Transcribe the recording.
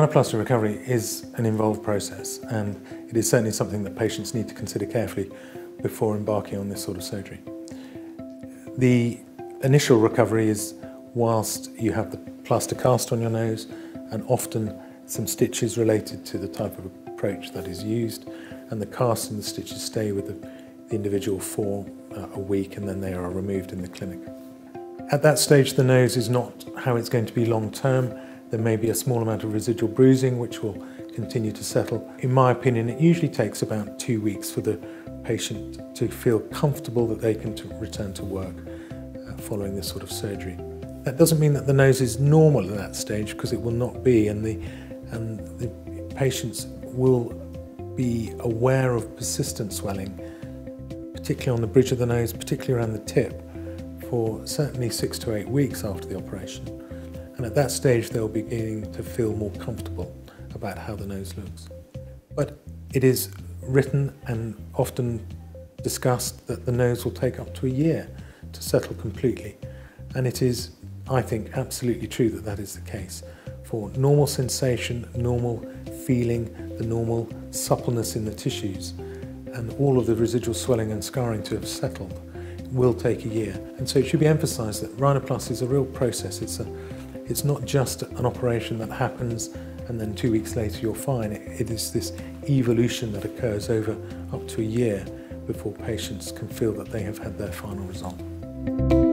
Rhinoplasty recovery is an involved process, and it is certainly something that patients need to consider carefully before embarking on this sort of surgery. The initial recovery is whilst you have the plaster cast on your nose and often some stitches related to the type of approach that is used, and the cast and the stitches stay with the individual for a week, and then they are removed in the clinic. At that stage, the nose is not how it's going to be long term. There may be a small amount of residual bruising which will continue to settle. In my opinion, it usually takes about 2 weeks for the patient to feel comfortable that they can return to work following this sort of surgery. That doesn't mean that the nose is normal at that stage, because it will not be, and the patients will be aware of persistent swelling, particularly on the bridge of the nose, particularly around the tip, for certainly 6 to 8 weeks after the operation. And at that stage, they'll be beginning to feel more comfortable about how the nose looks. But it is written and often discussed that the nose will take up to a year to settle completely. And it is, I think, absolutely true that that is the case. For normal sensation, normal feeling, the normal suppleness in the tissues, and all of the residual swelling and scarring to have settled, will take a year. And so it should be emphasised that rhinoplasty is a real process. It's not just an operation that happens and then 2 weeks later you're fine. It is this evolution that occurs over up to a year before patients can feel that they have had their final result.